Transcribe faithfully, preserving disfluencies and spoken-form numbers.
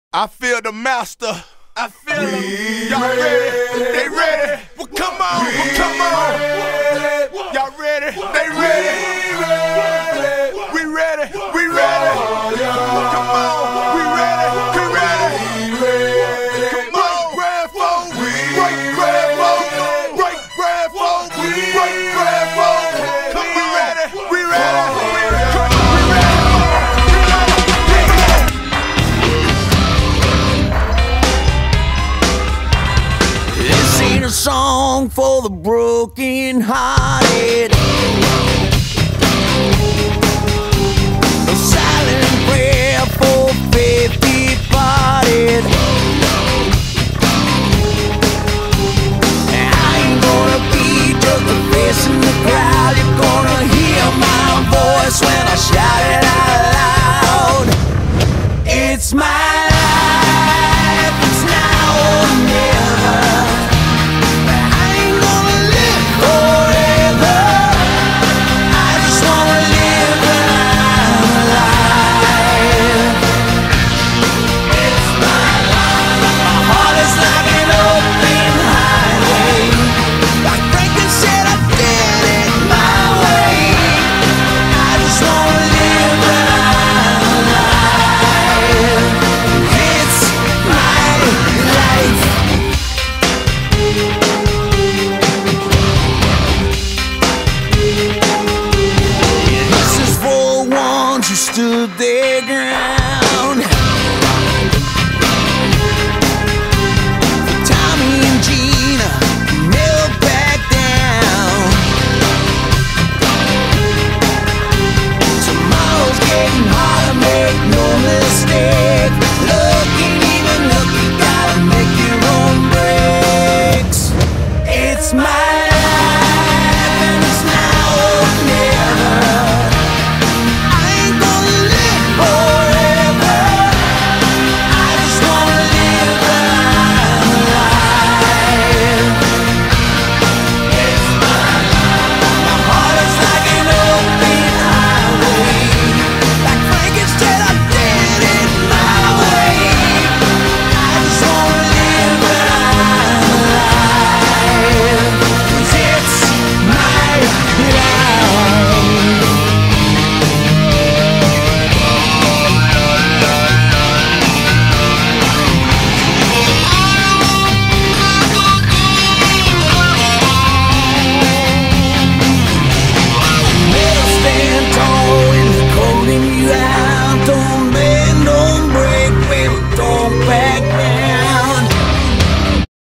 I feel the master. I feel them. Y'all ready? They ready? Well, come on. Well, come on. Y'all ready? They ready? We ready? We ready? Come on. We ready? We ready? Come on. Grand fold. Break grand fold. Break grand fold. Break grand fold. Come we ready? We ready? A song for the broken hearted.